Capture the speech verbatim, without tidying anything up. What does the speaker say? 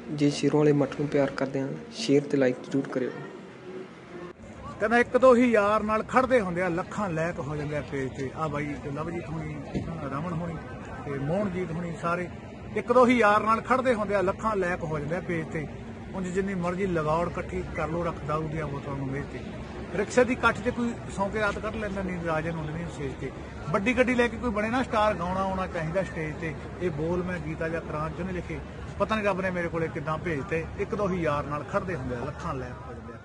ਜੇ ਸ਼ੇਰੋਂ ਵਾਲੇ ਮੱਠ ਨੂੰ ਪਿਆਰ ਕਰਦੇ ਆ ਸ਼ੇਅਰ ਤੇ ਲਾਈਕ ਜ਼ਰੂਰ ਕਰਿਓ। ਕਹਿੰਦਾ ਇੱਕ ਦੋ ਹੀ ਯਾਰ ਨਾਲ ਖੜਦੇ ਹੁੰਦੇ ਆ ਲੱਖਾਂ ਲਾਇਕ ਹੋ ਜਾਂਦੇ ਆ ਪੇਜ ਤੇ। ਆ ਬਾਈ ਲਵਜੀਤ ਹੋਣੀ, ਰਮਨ ਹੋਣੀ ਤੇ ਮੋਹਨਜੀਤ ਹੋਣੀ ਸਾਰੇ ਇੱਕ ਦੋ ਹੀ ਯਾਰ ਨਾਲ ਖੜਦੇ ਹੁੰਦੇ ਆ ਲੱਖਾਂ ਲਾਇਕ ਹੋ ਜਾਂਦੇ ਆ ਪੇਜ ਤੇ। ਉਂਝ ਜਿੰਨੀ ਮਰਜ਼ੀ ਲਗਾਉੜ ਇਕੱਠੀ ਕਰ ਲਓ, ਰੱਖ ਦਾਰੂ ਦੀਆਂ ਬੋਤਲਾਂ ਨੂੰ ਮੇਜ਼ ਤੇ। ਰਿਕਸ਼ੇ ਦੀ ਕੱਠ 'ਚ ਕੋਈ ਸੌਂ ਕੇ ਰਾਤ ਕੱਢ ਲੈਂਦਾ, ਨੀਂਦ ਰਾਜੇ ਨੂੰ ਨਹੀਂ ਸਟੇਜ ਤੇ। ਵੱਡੀ ਗੱਡੀ ਲੈ ਕੇ ਕੋਈ ਬਣੇ ਨਾ ਸਟਾਰ, ਗਾਉਣਾ ਆਉਣਾ ਚਾਹੀਦਾ ਸਟੇਜ ਤੇ। ਇਹ ਬੋਲ ਮੈਂ ਗੀਤਾ ਜਾਂ ਕੁਰਾਨ 'ਚ ਨਹੀਂ ਲਿਖੇ, ਪਤਾ ਨਹੀਂ ਰੱਬ ਨੇ ਮੇਰੇ ਕੋਲੇ ਕਿੱਦਾਂ ਭੇਜ ਤੇ। ਇੱਕ ਦੋ ਹੀ ਯਾਰ ਨਾਲ ਖੜਦੇ ਹੁੰਦੇ ਆ ਲੱਖਾਂ ਲਾਇਕ ਹੋ ਜਾਂਦੇ ਆ।